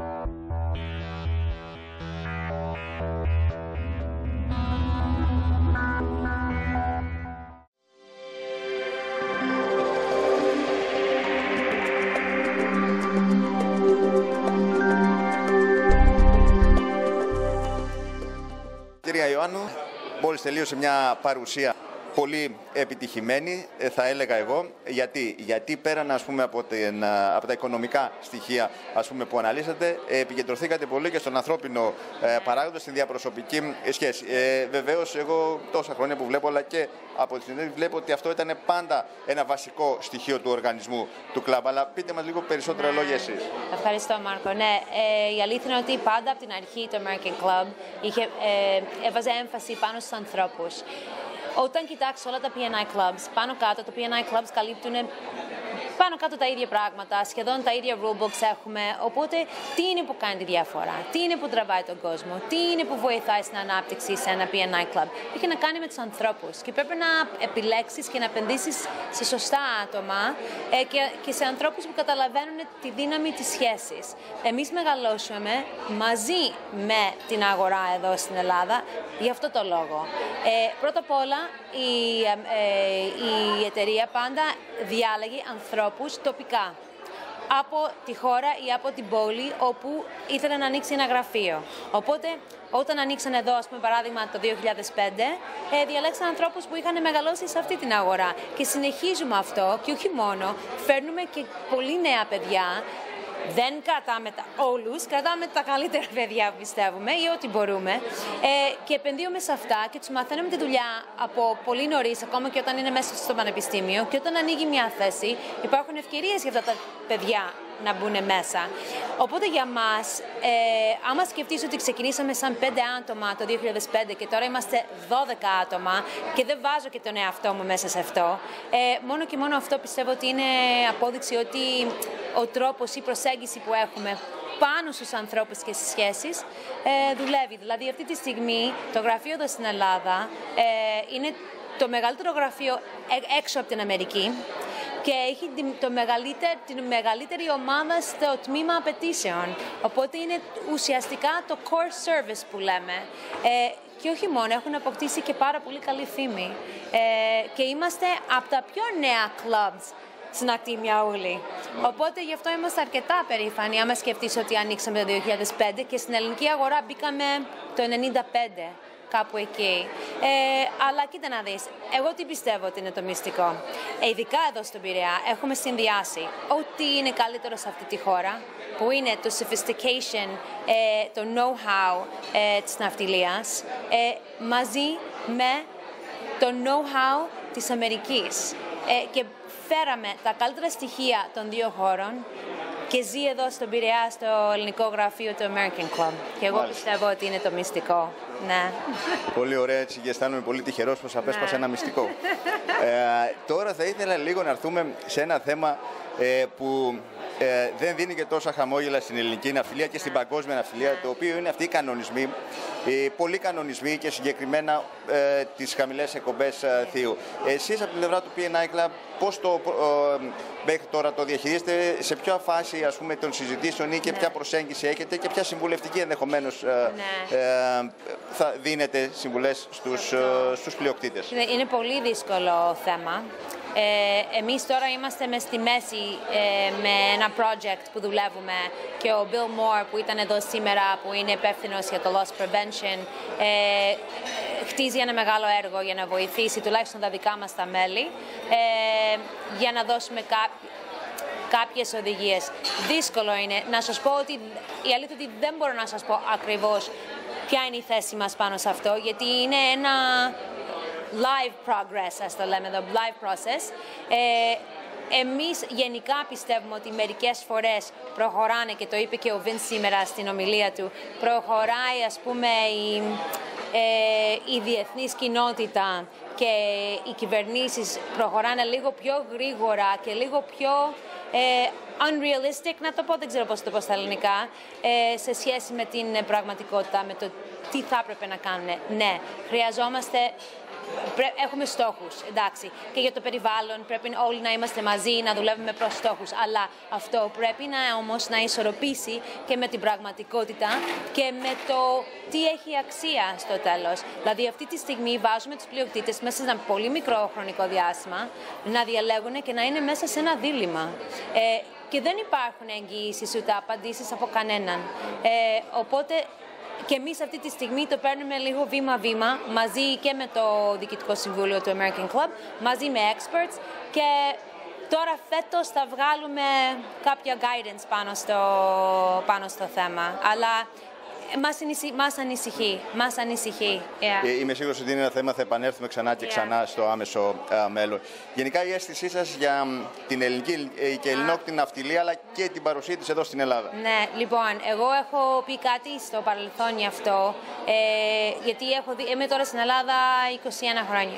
Κυρία Ιωάννου, μόλις τελείωσε μια παρουσία πολύ επιτυχημένη, θα έλεγα εγώ. Γιατί πέραν, ας πούμε, από τα οικονομικά στοιχεία, ας πούμε, που αναλύσατε, επικεντρωθήκατε πολύ και στον ανθρώπινο παράγοντα, στην διαπροσωπική σχέση. Βεβαίως, εγώ τόσα χρόνια που βλέπω, αλλά και από τη συνέντευξη, βλέπω ότι αυτό ήταν πάντα ένα βασικό στοιχείο του οργανισμού του κλαμπ. Αλλά πείτε μας λίγο περισσότερα λόγια εσείς. Ευχαριστώ, Μάρκο. Ναι, η αλήθεια είναι ότι πάντα από την αρχή το American Club έβαζε έμφαση πάνω στους ανθρώπους. Όταν κοιτάξεις όλα τα P&I Clubs, πάνω κάτω, τα P&I Clubs καλύπτουν πάνω κάτω τα ίδια πράγματα, σχεδόν τα ίδια rulebooks έχουμε, οπότε τι είναι που κάνει τη διαφορά, τι είναι που τραβάει τον κόσμο, τι είναι που βοηθάει στην ανάπτυξη σε ένα P&I Club. Έχει να κάνει με τους ανθρώπους και πρέπει να επιλέξεις και να επενδύσεις σε σωστά άτομα και σε ανθρώπους που καταλαβαίνουν τη δύναμη της σχέσης. Εμείς μεγαλώσαμε μαζί με την αγορά εδώ στην Ελλάδα για αυτό το λόγο. Πρώτα απ' όλα η εταιρεία πάντα διάλεγε ανθρώπους τοπικά από τη χώρα ή από την πόλη όπου ήθελε να ανοίξει ένα γραφείο. Οπότε, όταν ανοίξαν εδώ, ας πούμε, παράδειγμα το 2005, διαλέξαν ανθρώπους που είχαν μεγαλώσει σε αυτή την αγορά. Και συνεχίζουμε αυτό και όχι μόνο, φέρνουμε και πολύ νέα παιδιά. Δεν κρατάμε όλους, κρατάμε τα καλύτερα παιδιά που πιστεύουμε ή ό,τι μπορούμε και επενδύουμε σε αυτά και τους μαθαίνουμε τη δουλειά από πολύ νωρίς, ακόμα και όταν είναι μέσα στο πανεπιστήμιο, και όταν ανοίγει μια θέση υπάρχουν ευκαιρίες για αυτά τα παιδιά να μπουν μέσα. Οπότε για μας, άμα σκεφτείς ότι ξεκινήσαμε σαν 5 άτομα το 2005 και τώρα είμαστε 12 άτομα και δεν βάζω και τον εαυτό μου μέσα σε αυτό, μόνο και μόνο αυτό πιστεύω ότι είναι απόδειξη ότι ο τρόπος, η προσέγγιση που έχουμε πάνω στους ανθρώπους και στις σχέσεις δουλεύει. Δηλαδή αυτή τη στιγμή το γραφείο εδώ στην Ελλάδα είναι το μεγαλύτερο γραφείο έξω από την Αμερική και έχει την μεγαλύτερη ομάδα στο τμήμα απαιτήσεων. Οπότε είναι ουσιαστικά το core service που λέμε. Και όχι μόνο, έχουν αποκτήσει και πάρα πολύ καλή φήμη. Και είμαστε από τα πιο νέα clubs στην ακτή Μιαούλη. Οπότε γι' αυτό είμαστε αρκετά περήφανοι, άμα σκεφτείς ότι ανοίξαμε το 2005 και στην ελληνική αγορά μπήκαμε το 1995. Κάπου εκεί. Αλλά κοίτα να δεις, εγώ τι πιστεύω ότι είναι το μυστικό. Ειδικά εδώ στον Πειραιά έχουμε συνδυάσει ό,τι είναι καλύτερο σε αυτή τη χώρα, που είναι το sophistication, το know-how της ναυτιλίας, μαζί με το know-how της Αμερικής. Και φέραμε τα καλύτερα στοιχεία των δύο χώρων και ζει εδώ στον Πειραιά, στο ελληνικό γραφείο του American Club. Και εγώ πιστεύω ότι είναι το μυστικό. Ναι. Πολύ ωραία, έτσι, και αισθάνομαι πολύ τυχερός πως απέσπασα ένα μυστικό. Τώρα θα ήθελα λίγο να έρθουμε σε ένα θέμα που δεν δίνει και τόσα χαμόγελα στην ελληνική ναυτιλία και στην παγκόσμια ναυτιλία, το οποίο είναι αυτοί οι κανονισμοί, οι πολλοί κανονισμοί και συγκεκριμένα τις χαμηλές εκπομπές θείου. Εσείς από την πλευρά του P&I Club πώς μέχρι τώρα το διαχειρίζετε, σε ποια φάση, ας πούμε, των συζητήσεων ή και ποια προσέγγιση έχετε και ποια συμβουλευτική ενδεχομένως θα δίνετε συμβουλές στους πλειοκτήτες? Είναι πολύ δύσκολο θέμα. Εμείς τώρα είμαστε μες στη μέση με ένα project που δουλεύουμε και ο Bill Moore που ήταν εδώ σήμερα, που είναι υπεύθυνος για το loss prevention, χτίζει ένα μεγάλο έργο για να βοηθήσει τουλάχιστον τα δικά μας τα μέλη, για να δώσουμε κάποιες οδηγίες. Δύσκολο είναι να σας πω ότι η αλήθεια ότι δεν μπορώ να σας πω ακριβώς ποια είναι η θέση μας πάνω σε αυτό, γιατί είναι ένα live progress, ας το λέμε εδώ, live process. Εμείς γενικά πιστεύουμε ότι μερικές φορές προχωράνε, και το είπε και ο Vince σήμερα στην ομιλία του, προχωράει, ας πούμε, η διεθνής κοινότητα και οι κυβερνήσεις προχωράνε λίγο πιο γρήγορα και λίγο πιο unrealistic, να το πω, δεν ξέρω πώς το πω στα ελληνικά, σε σχέση με την πραγματικότητα, με το τι θα έπρεπε να κάνουν. Ναι, χρειαζόμαστε. Έχουμε στόχους, εντάξει, και για το περιβάλλον πρέπει όλοι να είμαστε μαζί, να δουλεύουμε προς στόχους, αλλά αυτό πρέπει όμως να ισορροπήσει και με την πραγματικότητα και με το τι έχει αξία στο τέλος. Δηλαδή αυτή τη στιγμή βάζουμε τους πλειοκτήτες μέσα σε ένα πολύ μικρό χρονικό διάστημα να διαλέγουν και να είναι μέσα σε ένα δίλημμα. Και δεν υπάρχουν εγγυήσεις ούτε απαντήσεις από κανέναν. Οπότε και εμείς αυτή τη στιγμή το παίρνουμε λίγο βήμα-βήμα, μαζί και με το Διοικητικό Συμβούλιο του American Club, μαζί με experts, και τώρα φέτος θα βγάλουμε κάποια guidance πάνω στο θέμα. Αλλά μας ανησυχεί. Yeah. Είμαι σίγουρος ότι είναι ένα θέμα, θα επανέλθουμε ξανά και ξανά στο άμεσο μέλλον. Γενικά η αίσθησή σας για την ελληνική και ελληνόκτηνη ναυτιλία, αλλά και την παρουσία της εδώ στην Ελλάδα. Ναι, λοιπόν, εγώ έχω πει κάτι στο παρελθόν γι' αυτό, γιατί είμαι τώρα στην Ελλάδα 21 χρόνια.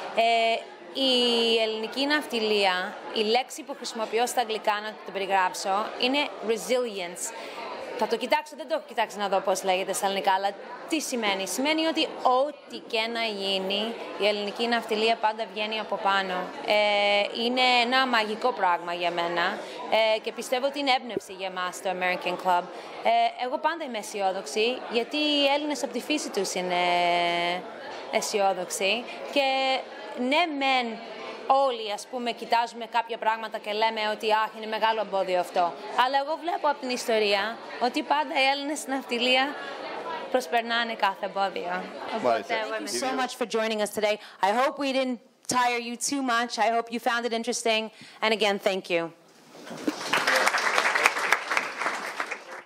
Η ελληνική ναυτιλία, η λέξη που χρησιμοποιώ στα αγγλικά να το περιγράψω, είναι resilience. Θα το κοιτάξω, δεν το έχω κοιτάξει να δω πώς λέγεται στα ελληνικά, αλλά τι σημαίνει. Σημαίνει ότι ό,τι και να γίνει, η ελληνική ναυτιλία πάντα βγαίνει από πάνω. Είναι ένα μαγικό πράγμα για μένα και πιστεύω ότι είναι έμπνευση για εμάς το American Club. Εγώ πάντα είμαι αισιόδοξη, γιατί οι Έλληνες από τη φύση τους είναι αισιόδοξοι και ναι μεν όλοι, ας πούμε, κοιτάζουμε κάποια πράγματα και λέμε ότι είναι μεγάλο εμπόδιο αυτό. Αλλά εγώ βλέπω από την ιστορία ότι πάντα οι Έλληνες στην ναυτιλία προσπερνάνε κάθε εμπόδιο. Thank you so much for joining us today. I hope we didn't tire you too much. I hope you found it interesting. And again, thank you.